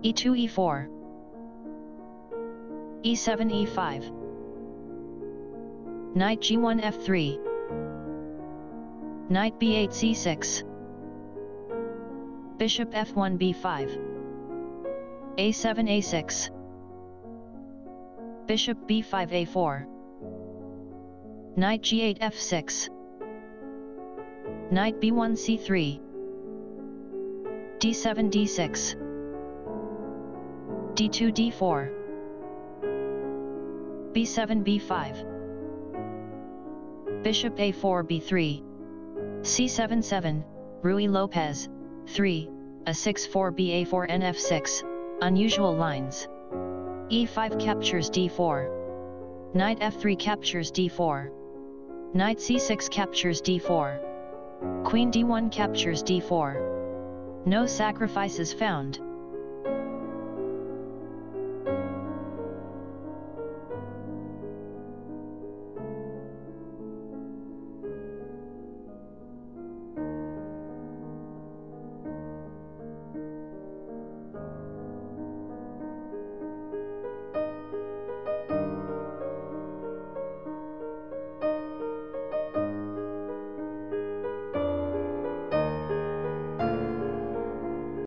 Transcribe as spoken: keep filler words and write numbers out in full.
e two e four, e seven e five, knight g one f three, knight b eight c six, bishop f one b five, a seven a six, bishop b five a four, knight g eight f six, knight b one c three, d seven d six, d two d four, b seven b five, bishop a four b three, c seven seven, Ruy Lopez, three, a six four b a four n f six, unusual lines. e five captures d four. Knight f three captures d four. Knight c six captures d four. Queen d one captures d four. No sacrifices found.